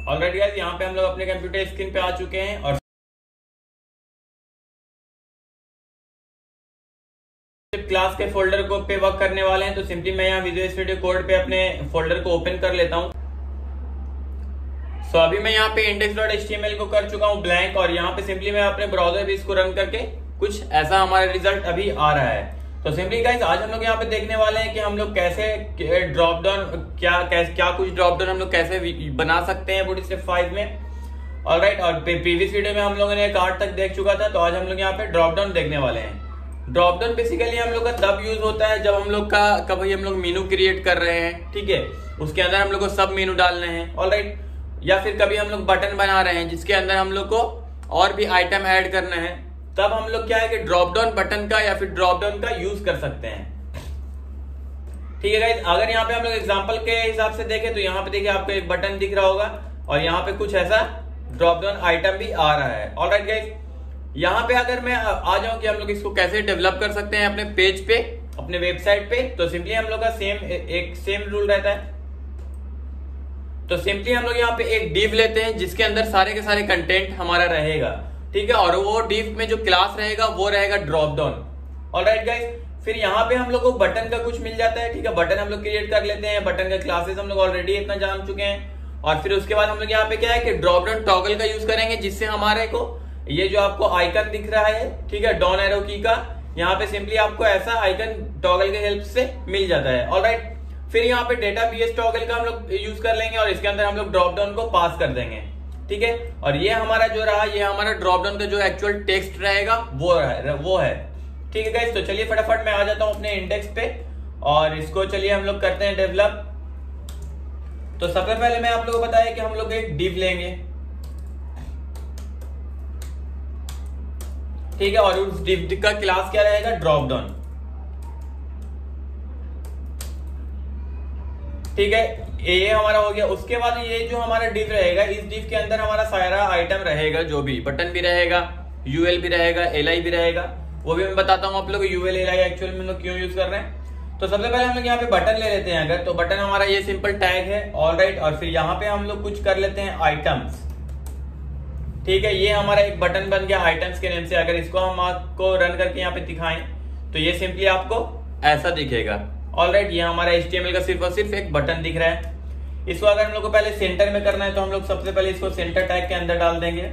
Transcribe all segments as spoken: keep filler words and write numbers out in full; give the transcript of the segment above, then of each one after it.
Already guys यहाँ पे हम लोग अपने कंप्यूटर स्क्रीन पे आ चुके हैं और क्लास के फोल्डर को पे वर्क करने वाले हैं। तो सिंपली मैं यहाँ विजुअल स्टूडियो कोड पे अपने फोल्डर को ओपन कर लेता हूँ। सो so, अभी मैं यहाँ पे index dot H T M L को कर चुका हूँ ब्लैंक और यहाँ पे सिंपली मैं अपने ब्राउजर पे इसको रन करके कुछ ऐसा हमारा रिजल्ट अभी आ रहा है। तो सिंपली गाइस आज हम लोग यहाँ पे देखने वाले हैं कि हम लोग कैसे ड्रॉप डाउन क्या कैसे क्या कुछ ड्रॉप डाउन हम लोग कैसे बना सकते हैं बूटस्ट्रैप फाइव में। ऑलराइट, और प्रीवियस वीडियो में हम लोगों ने कार्ड तक देख चुका था, तो आज हम लोग यहाँ पे ड्रॉप डाउन देखने वाले हैं। ड्रॉप डाउन बेसिकली हम लोग का तब यूज होता है जब हम लोग का कभी हम लोग मेनू क्रिएट कर रहे हैं, ठीक है, उसके अंदर हम लोग को सब मेनू डालने हैं। ऑलराइट, या फिर कभी हम लोग बटन बना रहे हैं जिसके अंदर हम लोग को और भी आइटम ऐड करना है, तब हम लोग क्या है कि ड्रॉप डाउन बटन का या फिर ड्रॉप डाउन का यूज कर सकते हैं। ठीक है गाइस, अगर यहाँ पे हम लोग एग्जांपल के हिसाब से देखें तो यहाँ पे देखिए आपको एक बटन दिख रहा होगा और यहाँ पे कुछ ऐसा ड्रॉप डाउन आइटम भी आ रहा है। ऑलराइट गाइस, यहाँ पे अगर मैं आ जाऊं कि हम लोग इसको कैसे डेवलप कर सकते हैं अपने पेज पे, अपने वेबसाइट पे, तो सिंपली हम लोग का सेम एक सेम रूल रहता है। तो सिंपली हम लोग यहाँ पे एक डिव लेते हैं जिसके अंदर सारे के सारे कंटेंट हमारा रहेगा, ठीक है, और वो डिव में जो क्लास रहेगा वो रहेगा ड्रॉप डाउन। ऑलराइट गाइस, फिर यहाँ पे हम लोग को बटन का कुछ मिल जाता है, ठीक है, बटन हम लोग क्रिएट कर लेते हैं। बटन का क्लासेस हम लोग ऑलरेडी इतना जान चुके हैं। और फिर उसके बाद हम लोग यहाँ पे क्या है कि ड्रॉप डाउन टॉगल का यूज करेंगे जिससे हमारे को ये जो आपको आइकन दिख रहा है, ठीक है, डाउन एरो की का, यहाँ पे सिंपली आपको ऐसा आइकन टॉगल के हेल्प से मिल जाता है। ऑलराइट, फिर यहाँ पे डेटा पीएस टॉगल का हम लोग यूज कर लेंगे और इसके अंदर हम लोग ड्रॉप डाउन को पास कर देंगे, ठीक है। और ये हमारा जो रहा, ये हमारा ड्रॉप डाउन का जो एक्चुअल टेक्स्ट रहेगा वो है वो है ठीक है गाइस। तो चलिए फटाफट मैं आ जाता हूँ अपने इंडेक्स पे और इसको चलिए हम लोग करते हैं डेवलप। तो सबसे पहले मैं आप लोगों को बताया कि हम लोग एक डिव लेंगे, ठीक है, और उस डिव का क्लास क्या रहेगा, ड्रॉप डाउन, ठीक है, ये हमारा हो गया। उसके बाद ये जो हमारा डिव रहेगा, इस डिव के अंदर हमारा सारा आइटम रहेगा, जो भी बटन भी रहेगा, यूएल भी रहेगा, एलआई भी रहेगा, वो भी मैं बताता हूँ आप लोग यूएल एलआई एक्चुअल में हम लोग क्यों यूज कर रहे हैं। तो सबसे पहले हम लोग यहाँ पे बटन ले लेते हैं अगर, तो बटन हमारा ये सिंपल टैग है। ऑलराइट, और फिर यहाँ पे हम लोग कुछ कर लेते हैं आइटम्स, ठीक है, ये हमारा एक बटन बन गया आइटम्स के नेम से। अगर इसको हम आपको रन करके यहाँ पे दिखाएं तो ये सिंपली आपको ऐसा दिखेगा। ऑलराइट, ये हमारा एचटीएमएल का सिर्फ और सिर्फ एक बटन दिख रहा है। इसको अगर हम लोग को पहले सेंटर में करना है तो हम लोग सबसे पहले इसको सेंटर टैग के अंदर डाल देंगे,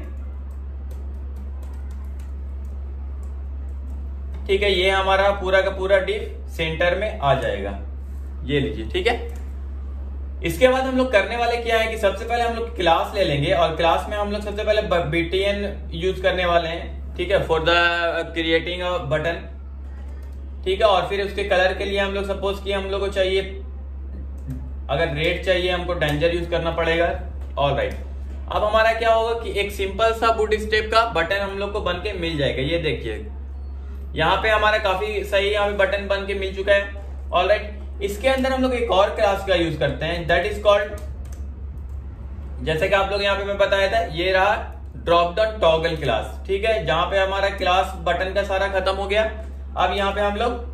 ठीक है, ये हमारा पूरा का पूरा डिव सेंटर में आ जाएगा, ये लीजिए, ठीक है। इसके बाद हम लोग करने वाले क्या है कि सबसे पहले हम लोग क्लास ले लेंगे और क्लास में हम लोग सबसे पहले बीटीएन यूज करने वाले हैं, ठीक है, for the creating a button, ठीक है। और फिर उसके कलर के लिए हम लोग सपोज कि हम लोग को चाहिए, अगर रेड चाहिए हमको डेंजर यूज करना पड़ेगा। ऑलराइट, अब हमारा क्या होगा कि एक सिंपल सा बूटस्ट्रैप का बटन हम लोग को बन के मिल जाएगा। ये देखिए यहाँ पे हमारा काफी सही यहाँ पे बटन बन के मिल चुका है। ऑलराइट, इसके अंदर हम लोग एक और क्लास का यूज करते हैं, दैट इज कॉल्ड, जैसे कि आप लोग यहाँ पे मैं बताया था, ये रहा ड्रॉप डाउन टॉगल क्लास, ठीक है, जहां पे हमारा क्लास बटन का सारा खत्म हो गया। अब यहाँ पे हम लोग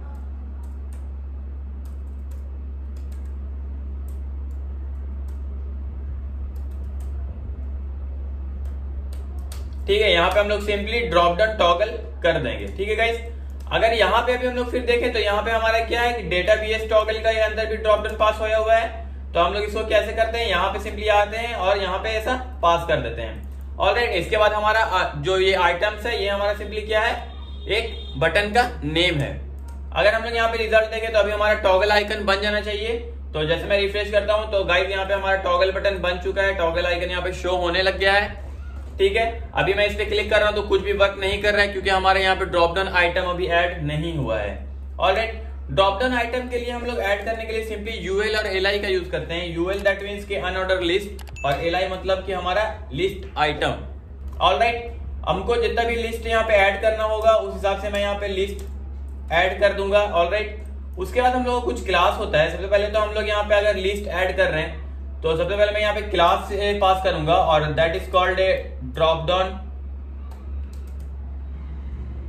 ठीक है, यहाँ पे हम लोग सिंपली ड्रॉप डाउन टॉगल कर देंगे, ठीक है गाइस। अगर यहाँ पे अभी हम लोग फिर देखें तो यहाँ पे हमारा क्या है कि डेटा बीएस टॉगल का ये अंदर भी ड्रॉप डाउन पास होया हुआ है। तो हम लोग इसको कैसे करते हैं, यहाँ पे सिंपली आते हैं और यहाँ पे ऐसा पास कर देते हैं। ऑलराइट, इसके बाद हमारा जो ये आइटम्स है ये हमारा सिंपली क्या है, एक बटन का नेम है। अगर हम लोग यहाँ पे रिजल्ट देखें तो अभी हमारा टॉगल आइकन बन जाना चाहिए। तो जैसे मैं रिफ्रेश करता हूँ तो गाइस यहाँ पे हमारा टॉगल बटन बन चुका है, टॉगल आइकन यहाँ पे शो होने लग गया है, ठीक है। अभी मैं इस पे क्लिक कर रहा हूं तो कुछ भी वर्क नहीं कर रहा है क्योंकि हमारे यहाँ पे ड्रॉप डाउन आइटम अभी ऐड नहीं हुआ है। ऑलराइट, ड्रॉप डाउन आइटम के लिए हम लोग ऐड करने के लिए सिंपली यूएल और एलआई का यूज करते हैं। यूएल दैट मींस कि अनऑर्डर लिस्ट और एलआई मतलब कि हमारा लिस्ट आइटम। ऑलराइट, हमको जितना भी लिस्ट यहाँ पे ऐड करना होगा उस हिसाब से मैं यहाँ पे लिस्ट ऐड कर दूंगा। ऑलराइट, उसके बाद हम लोग कुछ क्लास होता है। सबसे पहले तो हम लोग यहाँ पे अगर लिस्ट ऐड कर रहे हैं तो सबसे पहले मैं यहाँ पे क्लास से पास करूंगा और that is called a drop down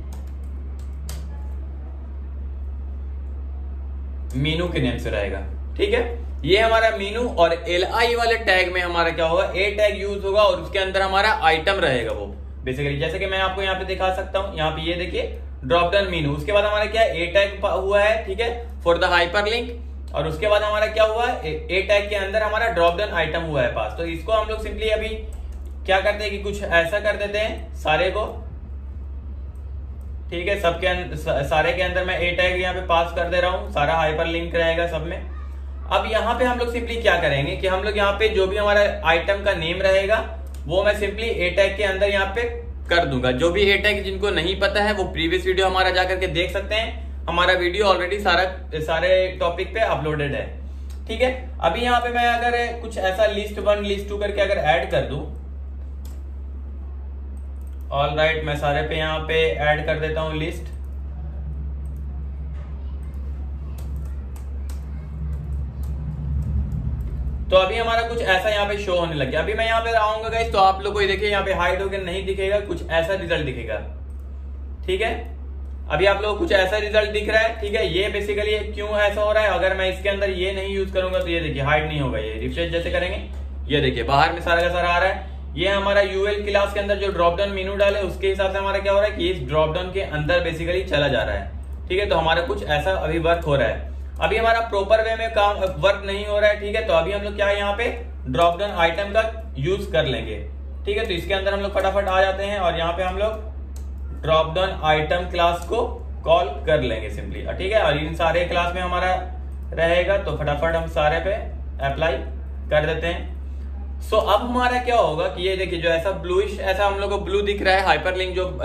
menu के नेम से रहेगा, ठीक है, ये हमारा मीनू और एल आई वाले टैग में हमारा क्या होगा, ए टैग यूज होगा और उसके अंदर हमारा आइटम रहेगा वो बेसिकली, जैसे कि मैं आपको यहाँ पे दिखा सकता हूँ। यहाँ पे ये देखिए ड्रॉप डाउन मीनू, उसके बाद हमारा क्या है, ए टैग हुआ है, ठीक है, फॉर द हाइपरलिंक, और उसके बाद हमारा क्या हुआ है, ए टैग के अंदर हमारा ड्रॉप डाउन आइटम हुआ है पास। तो इसको हम लोग सिंपली अभी क्या करते हैं कि कुछ ऐसा कर देते हैं सारे को, ठीक है, सबके अंदर, सारे के अंदर मैं ए टैग यहाँ पे पास कर दे रहा हूँ, सारा हाइपर लिंक रहेगा सब में। अब यहाँ पे हम लोग सिंपली क्या करेंगे कि हम लोग यहाँ पे जो भी हमारा आइटम का नेम रहेगा वो मैं सिंपली ए टैग के अंदर यहाँ पे कर दूंगा। जो भी ए टैग जिनको नहीं पता है वो प्रीवियस वीडियो हमारा जाकर के देख सकते हैं, हमारा वीडियो ऑलरेडी सारा सारे टॉपिक पे अपलोडेड है, ठीक है। अभी यहाँ पे मैं अगर कुछ ऐसा लिस्ट वन लिस्ट टू करके अगर ऐड कर दूं, ऑल राइट, मैं सारे पे यहाँ पे ऐड कर देता हूं लिस्ट। तो अभी हमारा कुछ ऐसा यहाँ पे शो होने लग गया। अभी मैं यहाँ पे आऊंगा गाइस, तो आप लोग को देखिए यहाँ पे हाइड होकर नहीं दिखेगा, कुछ ऐसा रिजल्ट दिखेगा, ठीक है। अभी आप लोगों को कुछ ऐसा रिजल्ट दिख रहा है, ठीक है। ये बेसिकली क्यों ऐसा हो रहा है, अगर मैं इसके अंदर ये नहीं यूज करूंगा तो ये देखिए हाइड नहीं होगा। ये रिफ्रेश जैसे करेंगे, ये देखिए बाहर में सारा का सारा आ रहा है। ये हमारा यूएल क्लास के अंदर जो ड्रॉप डाउन मेनू डाले उसके हिसाब से हमारा क्या हो रहा है कि इस ड्रॉप डाउन के अंदर बेसिकली चला जा रहा है, ठीक है। तो हमारा कुछ ऐसा अभी वर्क हो रहा है। अभी हमारा प्रॉपर वे में काम वर्क नहीं हो रहा है, ठीक है। तो अभी हम लोग क्या है यहाँ पे ड्रॉप डाउन आइटम का यूज कर लेंगे, ठीक है। तो इसके अंदर हम लोग फटाफट आ जाते हैं और यहाँ पे हम लोग ड्रॉप डाउन आइटम क्लास को कॉल कर लेंगे सिंपली, ठीक है। और इन सारे क्लास में हमारा रहेगा, तो फटाफट हम सारे पे अप्लाई कर देते हैं। सो so, अब हमारा क्या होगा कि ये देखिए जो ऐसा ब्लूइश ऐसा हम लोग को ब्लू दिख रहा है, हाइपरलिंक जो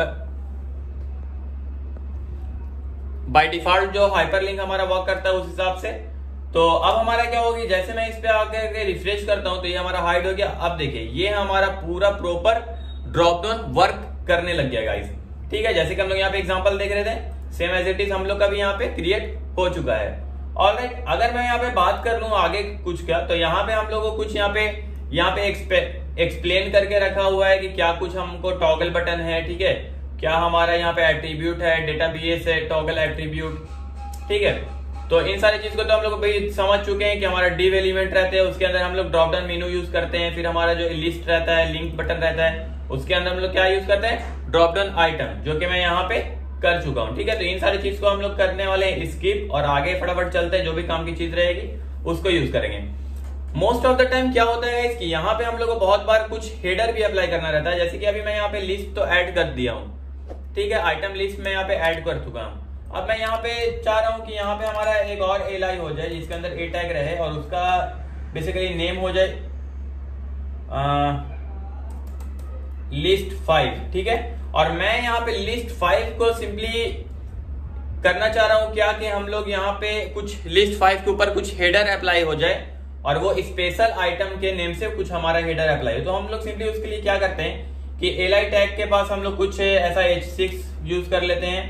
बाय डिफॉल्ट जो हाइपरलिंक हमारा वर्क करता है उस हिसाब से। तो अब हमारा क्या होगी, जैसे मैं इस पे आकर रिफ्रेश करता हूं तो ये हमारा हाइड हो गया। अब देखिए ये हमारा पूरा प्रॉपर ड्रॉप डाउन वर्क करने लग गया गाइस, ठीक है। जैसे कि हम लोग यहाँ पे एग्जांपल देख रहे थे, सेम एज इट इज हम लोग का भी यहाँ पे क्रिएट हो चुका है। ऑलराइट, अगर मैं यहाँ पे बात कर लूं आगे कुछ का, तो यहाँ पे हम लोग को कुछ यहाँ पे यहाँ पे एक्सप्लेन करके रखा हुआ है कि क्या कुछ हमको टॉगल बटन है, ठीक है, क्या हमारा यहाँ पे एट्रीब्यूट है, डेटाबेस है, टॉगल एट्रीब्यूट, ठीक है। तो इन सारी चीज को तो हम लोग भाई समझ चुके हैं कि हमारा डिव एलिमेंट रहते हैं, उसके अंदर हम लोग ड्रॉप डाउन मेनू यूज करते हैं। फिर हमारा जो लिस्ट रहता है, लिंक बटन रहता है, उसके अंदर हम लोग क्या यूज करते हैं, ड्रॉप डाउन आइटम, जो कि मैं यहाँ पे कर चुका हूँ, ठीक है। तो इन सारी चीज को हम लोग करने वाले हैं स्किप, और आगे फटाफट चलते हैं, जो भी काम की चीज रहेगी उसको यूज करेंगे। मोस्ट ऑफ द टाइम क्या होता है कि यहाँ पे हम लोग को बहुत बार कुछ हेडर भी अप्लाई करना रहता है। जैसे कि अभी मैं यहाँ पे लिस्ट तो ऐड कर दिया हूँ, ठीक है, आइटम लिस्ट में यहाँ पे ऐड कर चुका हूँ। अब मैं यहाँ पे चाह रहा हूँ कि यहाँ पे हमारा एक और एल आई हो जाए जिसके अंदर ए टैग रहे और उसका बेसिकली नेम हो जाए लिस्ट फाइव, ठीक है। और मैं यहाँ पे लिस्ट फाइव को सिंपली करना चाह रहा हूँ क्या कि हम लोग यहाँ पे कुछ लिस्ट फाइव के ऊपर कुछ हेडर अप्लाई हो जाए और वो स्पेशल आइटम के नेम से कुछ हमारा हेडर अप्लाई हो। तो हम लोग सिंपली उसके लिए क्या करते हैं कि एल आई टैग के पास हम लोग कुछ ऐसा एच सिक्स यूज कर लेते हैं,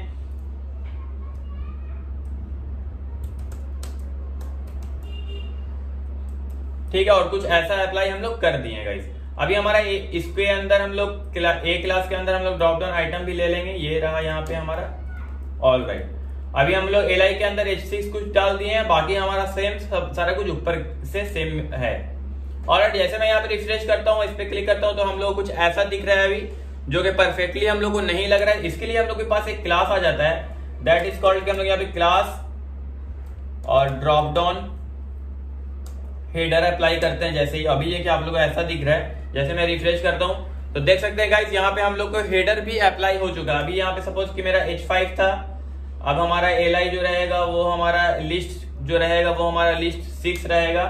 ठीक है, और कुछ ऐसा अप्लाई हम लोग कर दिए गाइस। अभी हमारा इसके अंदर हम लोग ए क्लास के अंदर हम लोग ड्रॉप डाउन आइटम भी ले लेंगे, ये रहा यहाँ पे हमारा। ऑल राइट, अभी हम लोग एल आई के अंदर एच सिक्स कुछ डाल दिए हैं, बाकी हमारा सेम सब सारा कुछ ऊपर से सेम है। और जैसे मैं यहाँ पे रिफ्रेश करता हूँ, इस पे क्लिक करता हूँ, तो हम लोग कुछ ऐसा दिख रहा है अभी, जो कि परफेक्टली हम लोग को नहीं लग रहा है। इसके लिए हम लोग के पास एक क्लास आ जाता है, दैट इज कॉल्ड कि हम लोग यहाँ पे क्लास और ड्रॉप डाउन हेडर अप्लाई करते हैं। जैसे ही अभी ये कि आप लोग को ऐसा दिख रहा है, जैसे मैं रिफ्रेश करता हूँ तो देख सकते हैं गाइस यहाँ पे हम लोग को हेडर भी अप्लाई हो चुका है। अभी यहाँ पे सपोज कि मेरा एच फाइव था, अब हमारा एल आई जो रहेगा वो हमारा लिस्ट जो रहेगा वो हमारा लिस्ट सिक्स रहेगा,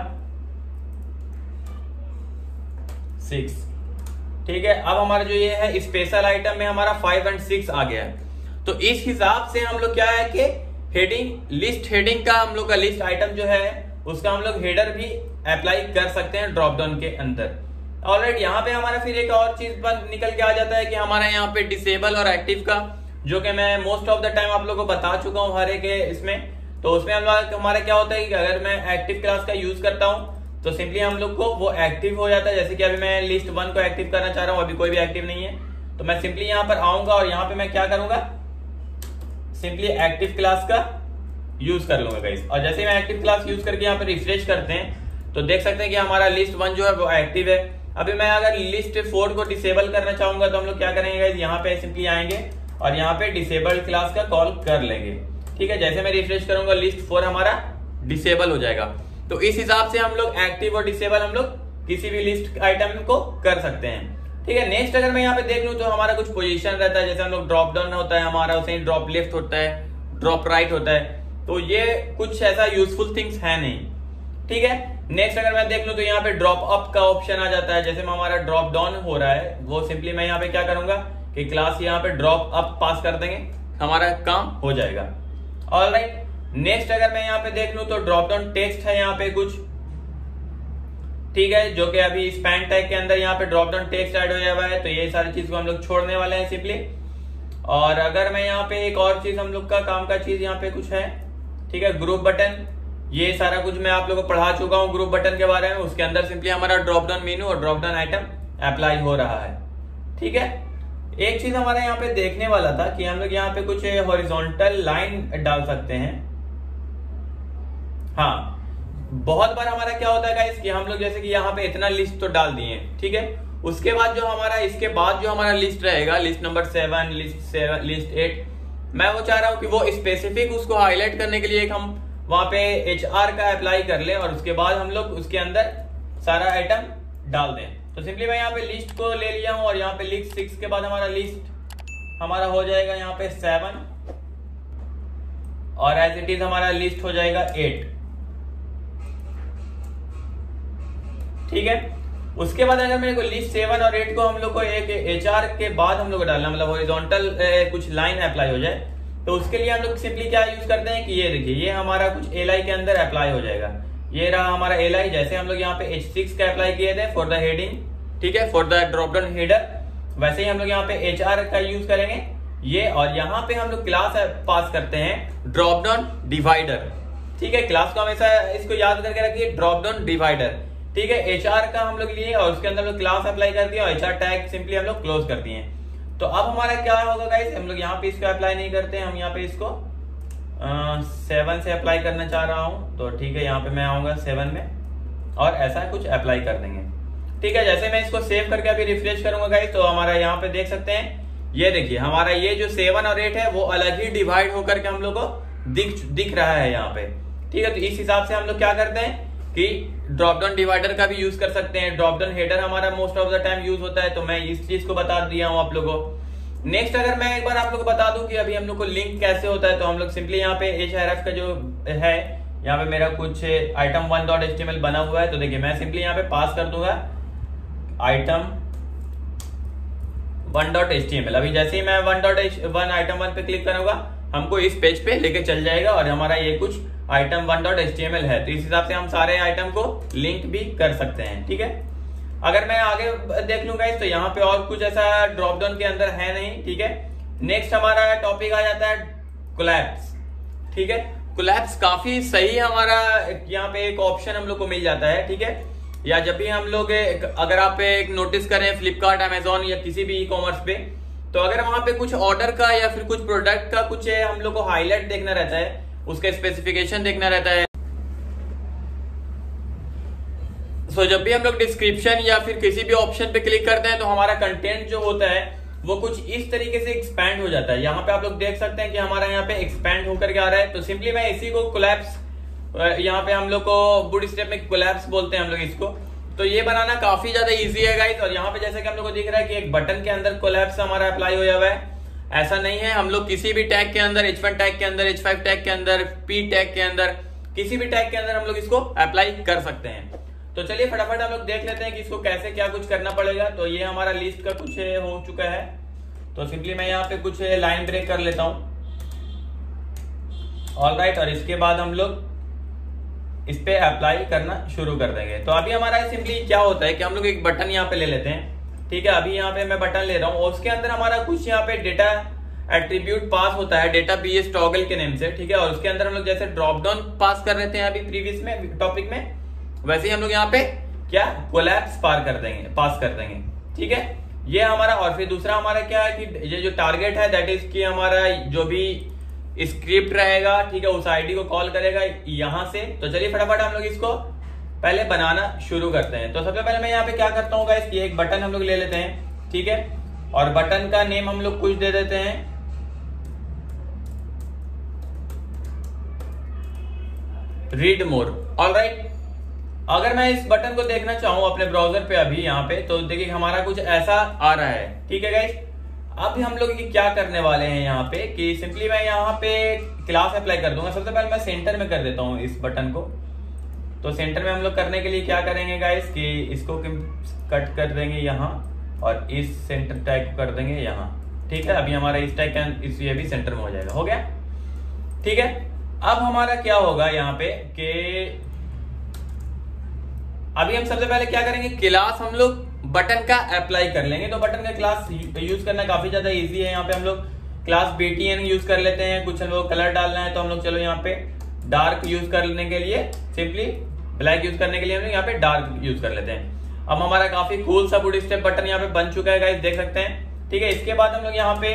सिक्स, ठीक है। अब हमारा जो ये है स्पेशल आइटम में हमारा फाइव एंड सिक्स आ गया है। तो इस हिसाब से हम लोग क्या है कि हेडिंग लिस्ट हेडिंग का हम लोग का लिस्ट आइटम जो है उसका हम लोग हेडर भी अप्लाई कर सकते हैं ड्रॉप डाउन के अंदर। ऑलराइट, यहाँ पे हमारा फिर एक और चीज निकल के आ जाता है कि हमारा यहाँ पे डिसेबल और एक्टिव का, जो कि मैं मोस्ट ऑफ द टाइम आप लोगों को बता चुका हूँ हर एक इसमें। तो उसमें हम लोग हमारा क्या होता है कि अगर मैं एक्टिव क्लास का यूज करता हूँ तो सिंपली हम लोग को वो एक्टिव हो जाता है। जैसे कि अभी मैं लिस्ट वन को एक्टिव करना चाह रहा हूँ, अभी कोई भी एक्टिव नहीं है, तो मैं सिंपली यहाँ पर आऊंगा और यहाँ पे मैं क्या करूंगा, सिंपली एक्टिव क्लास का यूज कर लूंगा गाइस। और जैसे मैं एक्टिव क्लास यूज करके यहाँ पे रिफ्रेश करते हैं तो देख सकते हैं कि हमारा लिस्ट वन जो है वो एक्टिव है। अभी मैं अगर लिस्ट फोर को डिसेबल करना चाहूंगा तो हम लोग क्या करेंगे गाइस, यहाँ पे सिंपली आएंगे और यहाँ पे डिसेबल्ड क्लास का कॉल कर लेंगे। ठीक है, जैसे मैं रिफ्रेश करूंगा लिस्ट फोर हमारा डिसेबल हो जाएगा। तो इस हिसाब से हम लोग एक्टिव और डिसेबल हम लोग किसी भी लिस्ट आइटम को कर सकते हैं। ठीक है, नेक्स्ट अगर मैं यहाँ पे देख लूं तो हमारा कुछ पोजीशन रहता है, जैसे हम लोग ड्रॉप डाउन होता है हमारा, उसे ड्रॉप लेफ्ट होता है, ड्रॉप राइट होता है। तो ये कुछ ऐसा यूजफुल थिंग्स है नहीं। ठीक है, नेक्स्ट अगर मैं देख लूं तो यहाँ पे ड्रॉप अप का ऑप्शन आ जाता है। जैसे में हमारा ड्रॉप डाउन हो रहा है वो सिंपली मैं यहाँ पे क्या करूंगा कि क्लास यहाँ पे ड्रॉप अप पास कर देंगे, हमारा काम हो जाएगा। ऑलराइट, नेक्स्ट अगर मैं यहाँ पे देख लूं तो ड्रॉप डाउन टेक्स्ट है यहाँ पे कुछ, ठीक है, जो कि अभी स्पैन टैग के अंदर यहाँ पे ड्रॉप डाउन टेक्स्ट ऐड हो जावा है। तो ये सारी चीज को हम लोग छोड़ने वाले हैं सिंपली। और अगर मैं यहाँ पे एक और चीज हम लोग का काम का चीज यहाँ पे कुछ है, ठीक है, ग्रुप बटन, ये सारा कुछ मैं आप लोगों को पढ़ा चुका हूँ ग्रुप बटन के बारे में। उसके अंदर सिंपली हमारा ड्रॉप डाउन मेनू और ड्रॉप डाउन आइटम अप्लाई हो रहा है। ठीक है, एक चीज हमारे यहाँ पे देखने वाला था कि हम लोग यहाँ पे कुछ हॉरिजॉन्टल लाइन डाल सकते हैं। हाँ, बहुत बार हमारा क्या होता है गाइस कि हम लोग जैसे कि यहाँ पे इतना लिस्ट तो डाल दिए, ठीक है, उसके बाद जो हमारा इसके बाद जो हमारा लिस्ट रहेगा, list number seven, list seven, list eight, मैं वो चाह रहा हूँ कि वो स्पेसिफिक उसको हाईलाइट करने के लिए एक हम वहां पे एच आर का अप्लाई कर ले और उसके बाद हम लोग उसके अंदर सारा आइटम डाल दें। तो सिंपली मैं यहाँ पे लिस्ट को ले लिया हूँ और यहाँ पे लिस्ट सिक्स के बाद हमारा लिस्ट हमारा हो जाएगा यहाँ पे सेवन और एज इट इज हमारा लिस्ट हो जाएगा एट। ठीक है, उसके बाद अगर मेरे को लिस्ट सेवन और एट को हम लोग को एक एच आर के बाद हम लोग को डालना, मतलब हॉरिजॉन्टल कुछ लाइन अप्लाई हो जाए, तो उसके लिए हम लोग सिंपली क्या यूज करते हैं कि ये देखिए ये हमारा कुछ एल आई के अंदर अप्लाई हो जाएगा। ये रहा हमारा एल आई, जैसे हम लोग यहाँ पे एच सिक्स का अप्लाई किए थे फॉर द हेडिंग, ठीक है, for the drop down header, वैसे ही हम लोग यहाँ पे एच आर का यूज करेंगे ये। और यहाँ पे हम लोग क्लास पास करते हैं ड्रॉप डाउन डिवाइडर। ठीक है, क्लास को हमेशा इसको याद करके रखिए, ड्रॉप डाउन डिवाइडर। ठीक है, एच आर का हम लोग लिए और उसके अंदर हम लोग क्लास अप्लाई कर दिया और एच आर टैग सिंपली हम लोग क्लोज कर दिए। तो अब हमारा क्या होगा गाइस, हम लोग यहाँ पे इसको अप्लाई नहीं करते हैं, हम यहाँ पे इसको सेवन से अप्लाई करना चाह रहा हूँ। तो ठीक है, यहाँ पे मैं आऊंगा सेवन में और ऐसा कुछ अप्लाई कर देंगे। ठीक है, जैसे मैं इसको सेव करके अभी रिफ्रेश करूंगा गाइस तो हमारा यहाँ पे देख सकते हैं, ये देखिए हमारा ये जो सेवन और एट है वो अलग ही डिवाइड होकर के हम लोग को दिख दिख रहा है यहाँ पे। ठीक है, तो इस हिसाब से हम लोग क्या करते हैं कि ड्रॉप डाउन डिवाइडर का भी यूज कर सकते हैं। ड्रॉप डाउन हेडर हमारा most of the time use होता है, तो मैं इस चीज को बता दिया हूं आप लोगों को। नेक्स्ट अगर मैं एक बार आप लोगों को बता दूं कि अभी हम लोग को लिंक कैसे होता है, तो हम लोग सिंपली यहाँ पे एच आर एफ का जो है यहाँ पे मेरा कुछ item one dot H T M L बना हुआ है। तो देखिए मैं सिंपली यहाँ पे पास कर दूंगा item one dot H T M L. अभी जैसे ही मैं one dot one item one पे क्लिक करूंगा हमको इस पेज पे लेके चल जाएगा और हमारा ये कुछ item one dot H T M L है। तो इस हिसाब से हम सारे आइटम को लिंक भी कर सकते हैं। ठीक है, अगर मैं आगे देख लूंगा तो यहाँ पे और कुछ ऐसा ड्रॉप डाउन के अंदर है नहीं। ठीक है, नेक्स्ट हमारा टॉपिक आ जाता है कोलैप्स। ठीक है, कोलैप्स काफी सही हमारा यहाँ पे एक ऑप्शन हम लोग को मिल जाता है। ठीक है, या जब भी हम लोग अगर आप एक नोटिस करें फ्लिपकार्ट, अमेजोन या किसी भी ई कॉमर्स पे, तो अगर वहां पे कुछ ऑर्डर का या फिर कुछ प्रोडक्ट का कुछ हम लोग को हाईलाइट देखना रहता है, उसका स्पेसिफिकेशन देखना रहता है, सो so, जब भी हम लोग डिस्क्रिप्शन या फिर किसी भी ऑप्शन पे क्लिक करते हैं तो हमारा कंटेंट जो होता है वो कुछ इस तरीके से एक्सपैंड हो जाता है। यहाँ पे आप लोग देख सकते हैं कि हमारा यहाँ पे एक्सपैंड होकर के आ रहा है। तो सिंपली मैं इसी को कोलैप्स, यहाँ पे हम लोग को बूटस्ट्रैप में कोलैप्स बोलते हैं हम लोग इसको। तो ये बनाना काफी ज्यादा इजी है गाइस। और यहाँ पे जैसे कि हम लोग को दिख रहा है कि एक बटन के अंदर कोलैप्स हमारा अप्लाई हो जावा है, ऐसा नहीं है। हम लोग किसी भी टैग के अंदर, एच वन टैग के अंदर, एच फाइव टैग के अंदर, पी टैग के अंदर, किसी भी टैग के अंदर हम लोग इसको अप्लाई कर सकते हैं। तो चलिए फटाफट हम लोग देख लेते हैं कि इसको कैसे क्या कुछ करना पड़ेगा। तो ये हमारा लिस्ट का कुछ हो चुका है। तो सिंपली मैं यहाँ पे कुछ लाइन ब्रेक कर लेता हूं, ऑलराइट, और इसके बाद हम लोग इस पे अप्लाई करना शुरू कर देंगे। तो अभी हमारा सिंपली क्या होता है कि हम लोग एक बटन यहाँ पे ले लेते हैं। ठीक है, अभी यहाँ पे मैं बटन ले रहा हूँ और उसके अंदर हमारा कुछ यहाँ पे डेटा एट्रीब्यूट पास होता है, डेटा बीएस टॉगल के नेम से। ठीक है, और उसके अंदर हम लोग जैसे ड्रॉप डाउन पास कर रहे थे अभी प्रीवियस में टॉपिक में, वैसे ही हम लोग यहाँ पे क्या कोलैप्स पार कर देंगे, पास कर देंगे। ठीक है, ये हमारा। और फिर दूसरा हमारा क्या है कि ये जो टारगेट है दैट इज कि हमारा जो भी स्क्रिप्ट रहेगा, ठीक है, उस आईडी को कॉल करेगा यहां से। तो चलिए फटाफट हम लोग इसको पहले बनाना शुरू करते हैं। तो सबसे पहले मैं यहाँ पे क्या करता हूँ गाइस, ये एक बटन हम लोग ले लेते हैं, ठीक है, और बटन का नेम हम लोग कुछ दे देते हैं, रीड मोर। ऑलराइट, अगर मैं इस बटन को देखना चाहूं अपने ब्राउजर पे अभी यहाँ पे, तो देखिए हमारा कुछ ऐसा आ रहा है, ठीक है गाइस। अब हम लोग क्या करने वाले हैं यहाँ पे कि सिंपली मैं यहाँ पे क्लास अप्लाई कर दूंगा। सबसे पहले मैं सेंटर में कर देता हूँ इस बटन को। तो सेंटर में हम लोग करने के लिए क्या करेंगे गाइस कि इसको कट कर देंगे यहाँ और इस सेंटर टैग को कर देंगे यहाँ, ठीक है। अभी हमारा इस टैग का इस ये भी सेंटर में हो जाएगा, हो गया, ठीक है। अब हमारा क्या होगा यहाँ पे कि अभी हम सबसे पहले क्या करेंगे, क्लास हम लोग बटन का अप्लाई कर लेंगे। तो बटन का क्लास यूज करना काफी ज्यादा इजी है। यहाँ पे हम लोग क्लास बीटीएन यूज कर लेते हैं। कुछ हम लोग कलर डालना है तो हम लोग चलो यहाँ पे डार्क यूज करने के लिए, सिंपली ब्लैक यूज करने के लिए हम लोग यहाँ पे डार्क यूज कर लेते हैं। अब हमारा काफी कूल सा बूट स्टेप बटन यहाँ पे बन चुका है गाइस, देख सकते हैं, ठीक है। इसके बाद हम लोग यहाँ पे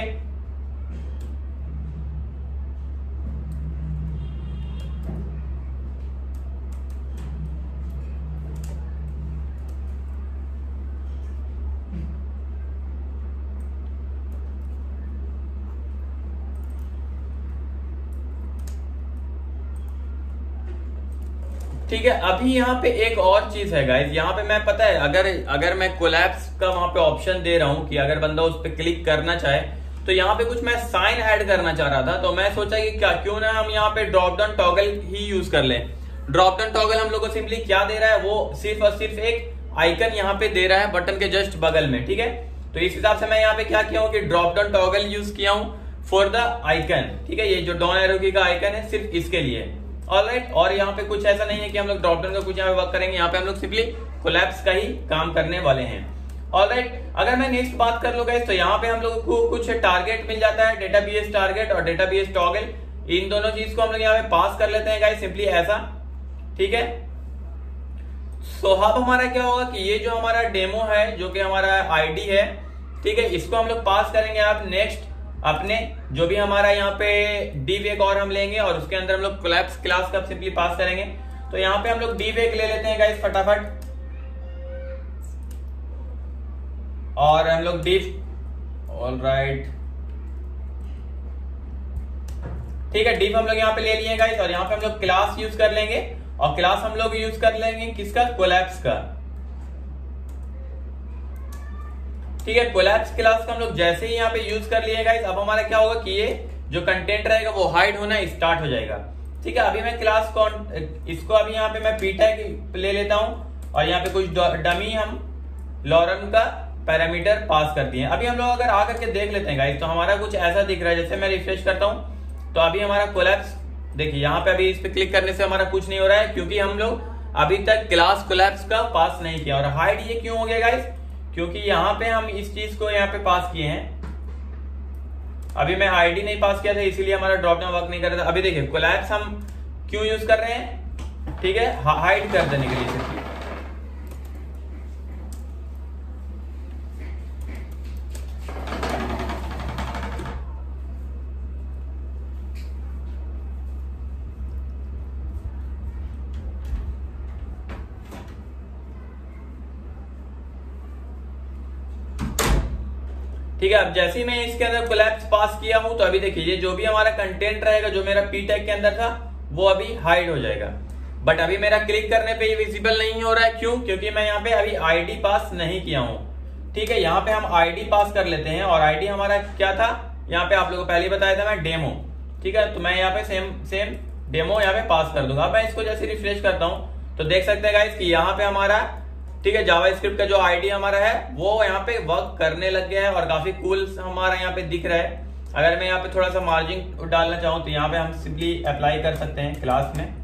ठीक है। अभी यहाँ पे एक और चीज है गाइस, यहाँ पे मैं पता है अगर अगर मैं कोलैप्स का वहां पे ऑप्शन दे रहा हूँ कि अगर बंदा उस पर क्लिक करना चाहे, तो यहाँ पे कुछ मैं साइन ऐड करना चाह रहा था। तो मैं सोचा कि क्या क्यों ना हम यहाँ पे ड्रॉप डाउन टॉगल ही यूज कर लें। ड्रॉप डाउन टॉगल हम लोग को सिंपली क्या दे रहा है, वो सिर्फ और सिर्फ एक आइकन यहाँ पे दे रहा है बटन के जस्ट बगल में, ठीक है। तो इस हिसाब से मैं यहाँ पे क्या किया हूँ कि ड्रॉप डाउन टॉगल यूज किया हूँ फॉर द आइकन, ठीक है। ये जो डाउन एरो की का आइकन है सिर्फ इसके लिए, ऑलराइट। और यहाँ पे कुछ ऐसा नहीं है कि हम लोग ड्रॉप डाउन का कुछ यहाँ पे वर्क करेंगे, यहाँ पे हम लोग सिंपली कोलैप्स का ही काम करने वाले हैं, ऑलराइट। अगर मैं नेक्स्ट बात कर लूँ गाइस, तो यहाँ पे हम लोग को कुछ टारगेट मिल जाता है, डेटाबेस टारगेट और डेटाबेस टॉगल। इन दोनों चीज को हम लोग यहाँ पे पास कर लेते हैं गाइस, सिंपली ऐसा, ठीक है। सो अब हमारा क्या होगा कि ये जो हमारा डेमो है, जो कि हमारा आईडी है, ठीक है, इसको हम लोग पास करेंगे आप नेक्स्ट अपने जो भी हमारा यहाँ पे div एक और हम लेंगे और उसके अंदर हम लोग कोलैप्स क्लास का सिंपली पास करेंगे। तो यहाँ पे हम लोग div एक ले लेते हैं गाइस फटाफट, और हम लोग div, ऑलराइट, ठीक है, div हम लोग यहाँ पे ले लिए गाइस। और यहाँ पे हम लोग क्लास यूज कर लेंगे और क्लास हम लोग यूज कर लेंगे किसका, कोलैप्स का, ठीक है। कोलैप्स क्लास का हम लोग जैसे ही यहाँ पे यूज कर लिए गाइस, अब हमारा क्या होगा कि ये जो कंटेंट रहेगा वो हाइड होना स्टार्ट हो जाएगा, ठीक है। अभी मैं क्लास को इसको अभी यहाँ पे मैं पी टैग ले लेता हूँ और यहाँ पे कुछ डमी हम लॉरन का पैरामीटर पास कर दिए। अभी हम लोग अगर आकर के देख लेते हैं गाइस, तो हमारा कुछ ऐसा दिख रहा है। जैसे मैं रिफ्रेश करता हूँ तो अभी हमारा कोलैप्स, देखिए यहाँ पे अभी इस पे क्लिक करने से हमारा कुछ नहीं हो रहा है, क्योंकि हम लोग अभी तक क्लास कोलैप्स का पास नहीं किया। और हाइड ये क्यों हो गया गाइस, क्योंकि यहाँ पे हम इस चीज को यहाँ पे पास किए हैं, अभी मैं आईडी नहीं पास किया था, इसीलिए हमारा ड्रॉप डाउन वर्क नहीं कर रहा था। अभी देखिए कोलैप्स हम क्यों यूज कर रहे हैं, ठीक है, हाइड कर देने के लिए सिर्फ। ठीक है। अब जैसे ही मैं इसके अंदर कोलैप्स पास किया हूं, तो अभी देखिए ये जो भी हमारा कंटेंट रहेगा जो मेरा पी टैग के अंदर था वो अभी हाइड हो जाएगा। बट अभी मेरा क्लिक करने पे ये विजिबल नहीं हो रहा है, क्यों, क्योंकि मैं यहाँ पे अभी आईडी पास नहीं किया हूं, ठीक है। यहाँ पे हम आईडी पास कर लेते हैं और आईडी हमारा क्या था, यहाँ पे आप लोगों को पहले बताया था मैं डेमो, ठीक है। तो मैं यहाँ पे सेम सेम डेमो यहाँ पे पास कर दूंगा। अब मैं इसको जैसे रिफ्रेश करता हूँ तो देख सकते हैं गाइस कि यहाँ पे हमारा, ठीक है, जावास्क्रिप्ट का जो आईडी हमारा है वो यहाँ पे वर्क करने लग गया है और काफी कूल हमारा यहाँ पे दिख रहा है। अगर मैं यहाँ पे थोड़ा सा मार्जिन डालना चाहूँ तो यहाँ पे हम सिंपली अप्लाई कर सकते हैं क्लास में,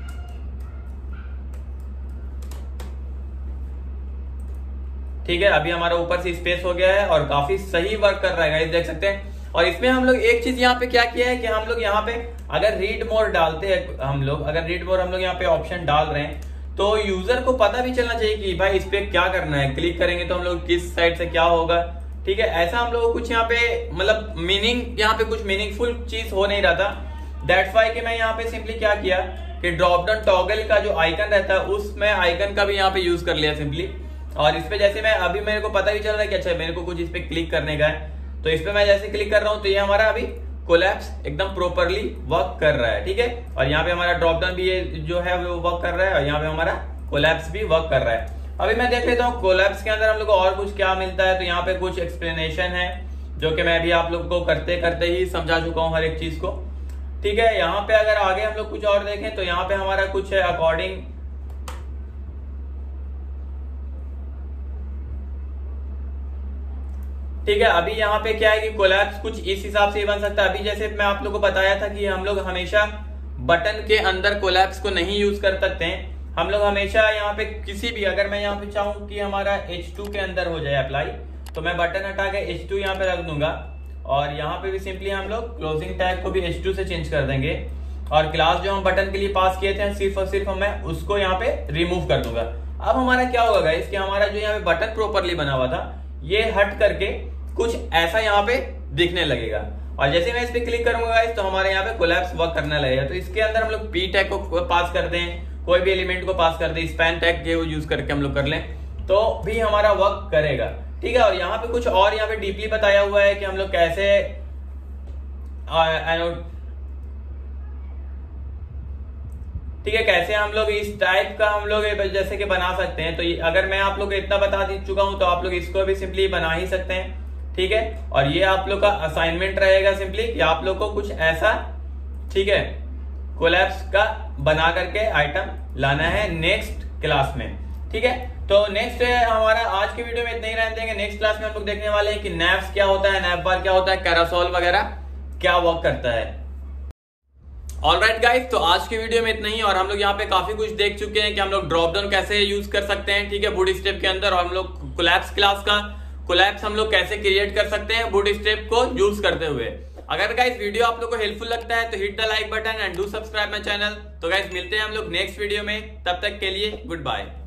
ठीक है। अभी हमारा ऊपर से स्पेस हो गया है और काफी सही वर्क कर रहा है गाइस, देख सकते हैं। और इसमें हम लोग एक चीज यहाँ पे क्या किया है कि हम लोग यहाँ पे अगर रीड मोर डालते हैं, हम लोग अगर रीड मोर हम लोग यहाँ पे ऑप्शन डाल रहे हैं, तो यूजर को पता भी चलना चाहिए कि भाई इस पे क्या करना है, क्लिक करेंगे तो हम लोग किस साइड से क्या होगा, ठीक है। ऐसा हम लोग कुछ यहाँ पे मतलब मीनिंग, यहाँ पे कुछ मीनिंगफुल चीज हो नहीं रहा था, दैट्स वाई कि मैं यहाँ पे सिंपली क्या किया कि ड्रॉप डाउन टॉगल का जो आइकन रहता है उसमें आइकन का भी यहाँ पे यूज कर लिया सिंपली। और इस पे जैसे मैं अभी मेरे को पता भी चल रहा है कि अच्छा मेरे को कुछ इस पे क्लिक करने का है, तो इस पे मैं जैसे क्लिक कर रहा हूँ तो ये हमारा अभी कोलैप्स एकदम प्रॉपरली वर्क कर रहा है, ठीक है। और यहाँ पे हमारा ड्रॉप डाउन भी ये जो है वो वर्क कर रहा है और यहाँ पे हमारा कोलैप्स भी वर्क कर रहा है। अभी मैं देख लेता हूँ कोलैप्स के अंदर हम लोग को और कुछ क्या मिलता है। तो यहाँ पे कुछ एक्सप्लेनेशन है जो कि मैं भी आप लोग को करते करते ही समझा चुका हूँ हर एक चीज को, ठीक है। यहाँ पे अगर आगे हम लोग कुछ और देखें तो यहाँ पे हमारा कुछ है अकॉर्डिंग, ठीक है। अभी यहाँ पे क्या है कि कोलैप्स कुछ इस हिसाब से ही बन सकता है। अभी जैसे मैं आप लोग को बताया था कि हम लोग हमेशा बटन के अंदर कोलैप्स को नहीं यूज कर सकते हैं। हम लोग हमेशा यहाँ पे किसी भी, अगर मैं यहाँ पे चाहूँ कि हमारा एच टू के अंदर हो जाए अप्लाई, तो मैं बटन हटा के एच टू यहाँ पे रख दूंगा और यहाँ पे भी सिंपली हम लोग क्लोजिंग टैग को भी एच टू से चेंज कर देंगे और क्लास जो हम बटन के लिए पास किए थे सिर्फ और सिर्फ मैं उसको यहाँ पे रिमूव कर दूंगा। अब हमारा क्या होगा गाइस कि हमारा जो यहाँ पे बटन प्रॉपरली बना हुआ था ये हट करके कुछ ऐसा यहाँ पे दिखने लगेगा और जैसे मैं इस पे क्लिक करूंगा गाइस तो हमारे यहाँ पे कोलैप्स वर्क करने लगेगा। तो इसके अंदर हम लोग पी टैग को पास कर दें, कोई भी एलिमेंट को पास कर दें, स्पैन टैग के यूज करके हम लोग कर लें तो भी हमारा वर्क करेगा, ठीक है। और यहाँ पे कुछ और यहाँ पे डीपली बताया हुआ है कि हम लोग कैसे ठीक है कैसे हम लोग इस टाइप का हम लोग जैसे कि बना सकते हैं। तो अगर मैं आप लोग को इतना बता दी चुका हूं तो आप लोग इसको भी सिंपली बना ही सकते हैं, ठीक है। और ये आप लोग का असाइनमेंट रहेगा सिंपली कि आप लोग को कुछ ऐसा, ठीक है, कोलैप्स का बना करके आइटम लाना है नेक्स्ट क्लास में, ठीक है। तो नेक्स्ट हमारा आज के वीडियो में इतना ही रहने देंगे। नेक्स्ट क्लास में हम लोग देखने वाले हैं कि नैव्स क्या होता है, नैव बार क्या होता है, कैरासोल वगैरह क्या वर्क करता है। ऑलराइट गाइस, तो आज के वीडियो में इतना ही और हम लोग यहाँ पे काफी कुछ देख चुके हैं कि हम लोग ड्रॉप डाउन कैसे यूज कर सकते हैं, ठीक है, बूटस्ट्रैप के अंदर। और हम लोग कोलैप्स क्लास का कोलैप्स हम लोग कैसे क्रिएट कर सकते हैं बूटस्ट्रैप को यूज करते हुए। अगर गाइस वीडियो आप लोग को हेल्पफुल लगता है तो hit the like button and do subscribe my channel. तो गाइस मिलते हैं हम लोग नेक्स्ट वीडियो में, तब तक के लिए गुड बाय।